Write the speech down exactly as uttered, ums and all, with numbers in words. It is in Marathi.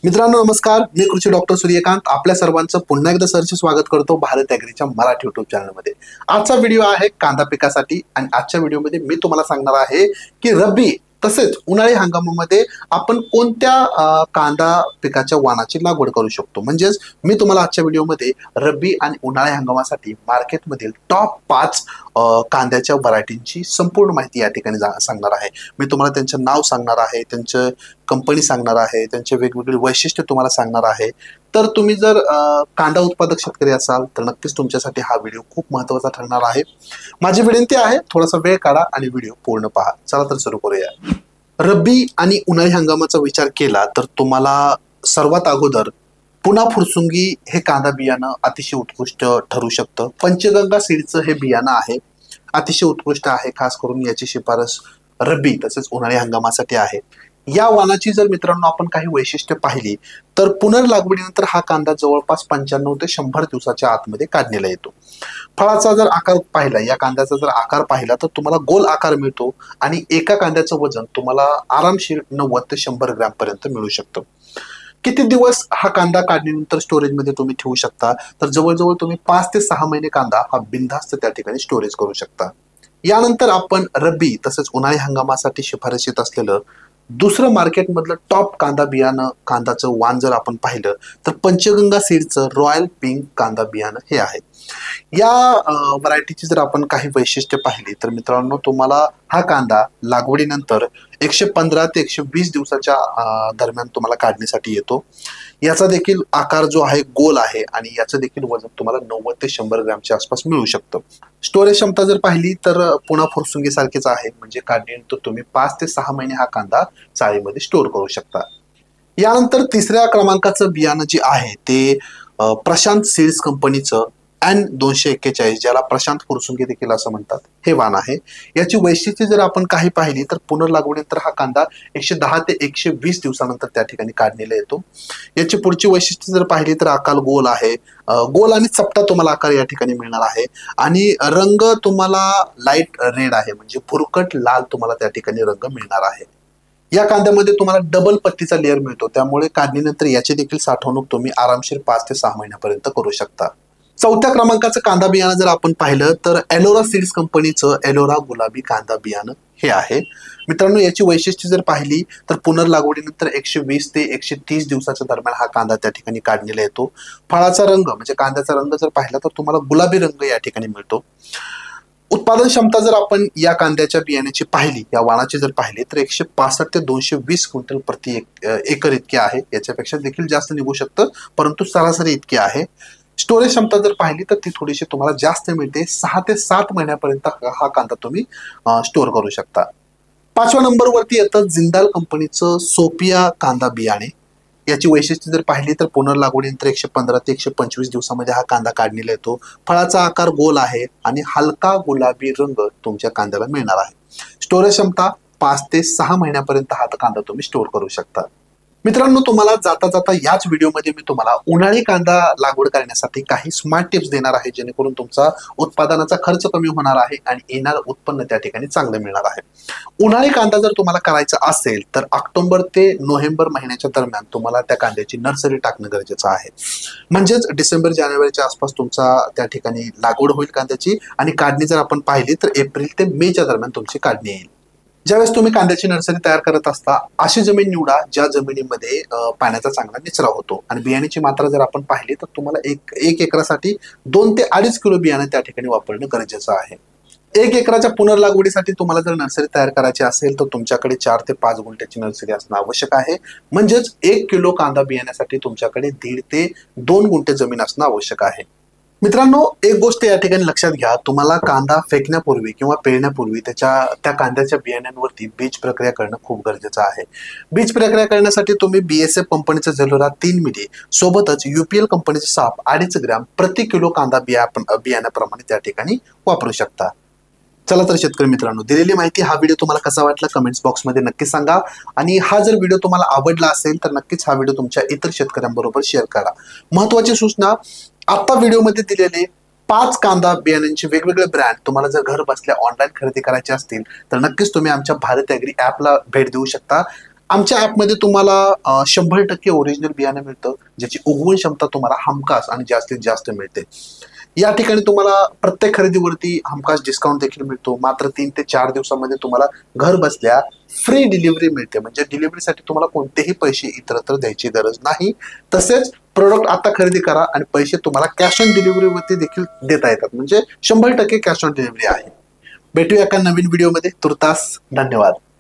मित्रांनो नमस्कार, मी कृषी डॉक्टर सूर्यकांत आपल्या सर्वांचं पुन्हा एकदा सरचे स्वागत करतो भारत ॲग्रीच्या मराठी युट्यूब चॅनलमध्ये। आजचा व्हिडिओ आहे कांदा पिकासाठी आणि आजच्या व्हिडिओमध्ये मी तुम्हाला सांगणार आहे की रब्बी तसेच उन्हाळी हंगामामध्ये आपण कोणत्या कांदा पिकाच्या वाणाची लागवड करू शकतो। म्हणजेच मी तुम्हाला आजच्या व्हिडिओमध्ये रब्बी आणि उन्हाळी हंगामासाठी मार्केटमधील टॉप पाच कांद्याच्या व्हरायटींची संपूर्ण माहिती या ठिकाणी सांगणार आहे। मी तुम्हाला त्यांचं नाव सांगणार आहे, त्यांचं कंपनी सांगणार आहे, त्यांचे वेगवेगळे वैशिष्ट्य तुम्हाला सांगणार आहे। तर तुम्ही जर कांदा उत्पादक शेतकरी असाल तर नक्कीच तुमच्यासाठी हा व्हिडिओ खूप महत्त्वाचा ठरणार आहे। माझी विनंती आहे थोडासा वेळ काढा आणि व्हिडिओ पूर्ण पहा। चला तर सुरू करूया। रब्बी आणि उन्हाळी हंगामाचा विचार केला तर तुम्हाला सर्वात अगोदर पुना फुरसुंगी हे कांदा बियाणं अतिशय उत्कृष्ट ठरू शकतं। पंचगंगा सीडचं हे बियाणं आहे, अतिशय उत्कृष्ट आहे। खास करून याची शिफारस रब्बी तसेच उन्हाळी हंगामासाठी आहे। या वाणाची जर मित्रांनो आपण काही वैशिष्ट्य पाहिली तर पुनर्लागवडीनंतर हा कांदा जवळपास पंच्याण्णव ते शंभर दिवसाच्या आतमध्ये काढण्याला येतो। फळाचा जर आकार पाहिला, या कांद्याचा जर आकार पाहिला तर तुम्हाला गोल आकार मिळतो आणि एका कांद्याचं वजन तुम्हाला आरामशीर नव्वद ते शंभर ग्रॅम पर्यंत मिळू शकतं। किती दिवस हा कांदा काढणीनंतर स्टोरेजमध्ये तुम्ही ठेवू शकता तर जवळजवळ तुम्ही पाच ते सहा महिने कांदा हा बिनधास्त त्या ठिकाणी स्टोरेज करू शकता। यानंतर आपण रब्बी तसेच उन्हाळी हंगामासाठी शिफारशीत असलेलं दुसरं मार्केटमधलं टॉप कांदा बियाणं कांदाचं वाण जर आपण पाहिलं तर पंचगंगा सीडचं रॉयल पिंक कांदा बियाणं हे आहे। या व्हरायटीची जर आपण काही वैशिष्ट्य पाहिली तर मित्रांनो तुम्हाला हा कांदा लागवडीनंतर एकशे पंधरा ते एकशे वीस दिवसाच्या दरम्यान तुम्हाला काढण्यासाठी येतो। याचा देखील आकार जो आहे गोल आहे आणि याचं देखील वजन तुम्हाला नव्वद ते शंभर ग्रॅमच्या आसपास मिळू शकतं। स्टोरेज क्षमता जर पाहिली तर पुना फुरसुंगी सारखीच आहे, म्हणजे काढणीनंतर तुम्ही पाच ते सहा महिने हा कांदा चाळीमध्ये स्टोर करू शकता। यानंतर तिसऱ्या क्रमांकाचं बियाणं जे आहे ते प्रशांत सीड्स कंपनीचं एन दोनशे एक्केचाळीस ज्याला प्रशांत फुरसुंगी देखील असं म्हणतात हे वाण आहे। याची वैशिष्ट्ये जर आपण काही पाहिली तर पुनर्लागवडीनंतर हा कांदा एकशे दहा ते एकशे वीस दिवसानंतर त्या ठिकाणी काढण्याला येतो। याची पुढची वैशिष्ट्य जर पाहिली तर आकार गोल आहे, गोल आणि चपटा तुम्हाला आकार या ठिकाणी मिळणार आहे आणि रंग तुम्हाला लाईट रेड आहे, म्हणजे भुरकट लाल तुम्हाला त्या ठिकाणी रंग मिळणार आहे। या कांद्यामध्ये तुम्हाला डबल पत्तीचा लेअर मिळतो, त्यामुळे काढणीनंतर याची देखील साठवणूक तुम्ही आरामशीर पाच ते सहा महिन्यापर्यंत करू शकता। चौथ्या क्रमांकाचं कांदा बियाणं जर आपण पाहिलं तर एलोरा सीड्स कंपनीचं एलोरा गुलाबी कांदा बियाणं हे आहे। मित्रांनो याची वैशिष्ट्ये जर पाहिली तर पुनर्लागवडीनंतर एकशे वीस ते एकशे तीस दिवसाच्या दरम्यान हा कांदा त्या ठिकाणी काढण्याला येतो। फळाचा रंग म्हणजे कांद्याचा रंग जर पाहिला तर तुम्हाला गुलाबी रंग या ठिकाणी मिळतो। उत्पादन क्षमता जर आपण या कांद्याच्या बियाण्याची पाहिली, या वाणाची जर पाहिली तर एकशे पासष्ट ते दोनशे वीस क्विंटल प्रति एकर इतके आहे। याच्यापेक्षा देखील जास्त निघू शकतं, परंतु सरासरी इतके आहे। स्टोरेज क्षमता जर पाहिली तर ती थोडीशी तुम्हाला जास्त मिळते, सहा ते सात महिन्यापर्यंत हा कांदा तुम्ही स्टोर करू शकता। पाचव्या नंबरवरती येतं जिंदाल कंपनीचं सोपिया कांदा बियाणे। याची वैशिष्ट्ये जर पाहिली तर पुनर्लागवडीनंतर एकशे पंधरा ते एकशे पंचवीस दिवसामध्ये हा कांदा काढण्याला येतो। फळाचा आकार गोल आहे आणि हलका गुलाबी रंग तुमच्या कांद्याला मिळणार आहे। स्टोरेज क्षमता पाच ते सहा महिन्यापर्यंत हा कांदा तुम्ही स्टोर करू शकता। मित्रांनो तुम्हाला जाता जाता याच व्हिडिओमध्ये मी तुम्हाला उन्हाळी कांदा लागवड करण्यासाठी काही स्मार्ट टिप्स देणार आहे, जेणेकरून तुमचा उत्पादनाचा खर्च कमी होणार आहे आणि येणारं उत्पन्न त्या ठिकाणी चांगलं मिळणार आहे। उन्हाळी कांदा जर तुम्हाला करायचा असेल तर ऑक्टोबर ते नोव्हेंबर महिन्याच्या दरम्यान तुम्हाला त्या कांद्याची नर्सरी टाकणं गरजेचं आहे। म्हणजेच डिसेंबर जानेवारीच्या आसपास तुमचा त्या ठिकाणी लागवड होईल कांद्याची आणि काढणी जर आपण पाहिली तर एप्रिल ते मेच्या दरम्यान तुमची काढणी येईल। ज्यावेळेस तुम्ही कांद्याची नर्सरी तयार करत असता अशी जमीन निवडा ज्या जमिनीमध्ये पाण्याचा चांगला निचरा होतो आणि बियाण्याची मात्रा जर आपण पाहिली तर तुम्हाला एक एक एकरासाठी दोन ते अडीच किलो बियाणं त्या ठिकाणी वापरणं गरजेचं आहे। एक एकराच्या पुनर्लागवडीसाठी तुम्हाला जर नर्सरी तयार करायची असेल तर तुमच्याकडे चार ते पाच गुंठ्याची नर्सरी असणं आवश्यक आहे। म्हणजेच एक किलो कांदा बियाण्यासाठी तुमच्याकडे दीड ते दोन गुंठे जमीन असणं आवश्यक आहे। मित्रांनो एक गोष्ट या ठिकाणी लक्षात घ्या, तुम्हाला कांदा फेकण्यापूर्वी किंवा पेरण्यापूर्वी त्याच्या त्या कांद्याच्या बियाण्यांवरती बीज प्रक्रिया करणं खूप गरजेचं आहे। बीज प्रक्रिया करण्यासाठी तुम्ही बीएसएफ कंपनीचं झेलोरा तीन मिली सोबतच युपीएल कंपनीचं साप अडीच ग्रॅम प्रति किलो कांदा बिया बियाण्याप्रमाणे त्या ठिकाणी वापरू शकता। चला तर शेतकरी मित्रांनो दिलेली माहिती हा व्हिडिओ तुम्हाला कसा वाटला कमेंट्स बॉक्समध्ये नक्की सांगा आणि हा जर व्हिडिओ तुम्हाला आवडला असेल तर नक्कीच हा व्हिडिओ तुमच्या इतर शेतकऱ्यांबरोबर शेअर करा। महत्त्वाची सूचना, आता व्हिडिओमध्ये दिलेले पाच कांदा बियाण्यांचे वेगवेगळे ब्रँड तुम्हाला जर घर बसल्या ऑनलाईन खरेदी करायचे असतील तर नक्कीच तुम्ही आमच्या भारत ॲग्री ॲपला भेट देऊ शकता। आमच्या ॲपमध्ये तुम्हाला शंभर टक्के ओरिजिनल बियाणं मिळतं, ज्याची उगवण क्षमता तुम्हाला हमखास आणि जास्तीत जास्त मिळते. या ठिकाणी तुम्हाला प्रत्येक खरेदीवरती हमखास डिस्काउंट देखील मिळतो. मात्र तीन ते चार दिवसामध्ये तुम्हाला घर बसल्या फ्री डिलिव्हरी मिळते. म्हणजे डिलिव्हरीसाठी तुम्हाला कोणतेही पैसे इतरत्र द्यायची गरज नाही. तसेच प्रोडक्ट आता खरेदी करा आणि पैसे तुम्हाला कॅश ऑन डिलिव्हरीवरती देखील देता येतात. म्हणजे शंभर टक्के कॅश ऑन डिलिव्हरी आहे. भेटूया एका नवीन व्हिडिओमध्ये. तुर्तास धन्यवाद.